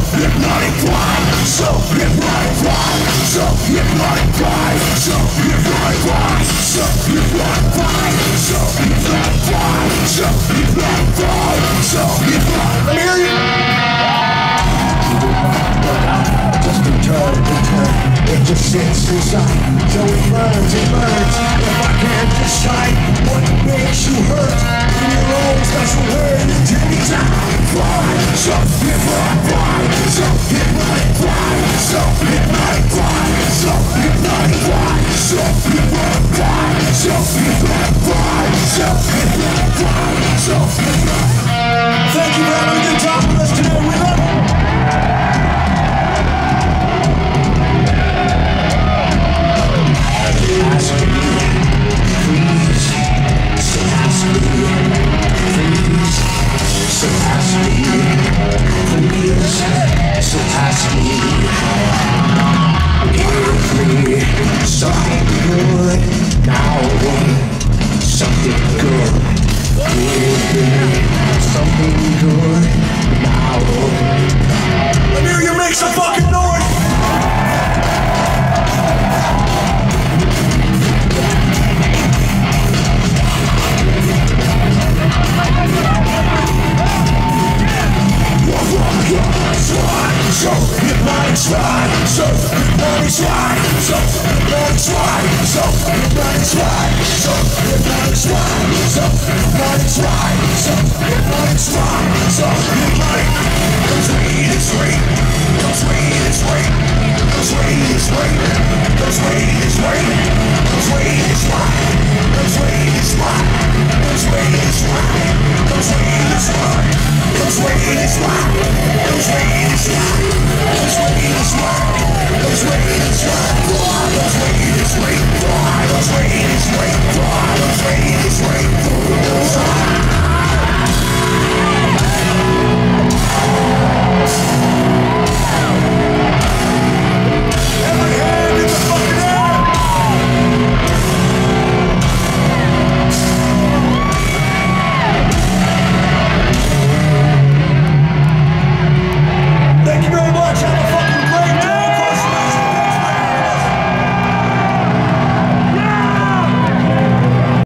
hypnotic vibe, so hypnotic vibe, so hypnotic vibe, so hypnotic vibe, so hypnotic vibe, so hypnotic vibe, so hypnotic vibe, so hypnotic. Let me hear you. Just return, it just sits inside, so it burns, if I can't decide what makes you hurt, in your own special hurt, anytime. Vibe, so hypnotic vibe, so hypnotic vibe, so hypnotic vibe, so hypnotic vibe, so hypnotic vibe, so hypnotic vibe, so hypnotic vibe, so hypnotic. Thank you for having a good time with us today. We love you. Ask me, please, so ask me, please, so ask me, please, so ask me. Give me something good now, something good. Give me something good now. Let me hear you make some fucking noise. So hypnotic slide, so hypnotic slide, so hypnotic slide, so hypnotic slide, so hypnotic slide, so hypnotic slide, so hypnotic slide, so hypnotic. Come sweet and sweet, come sweet and sweet, come sweet and sweet, come sweet and sweet, come sweet and sweet, come sweet and sweet, come sweet and sweet, come sweet and sweet, come sweet and sweet, come sweet and sweet. Those ways, those ways,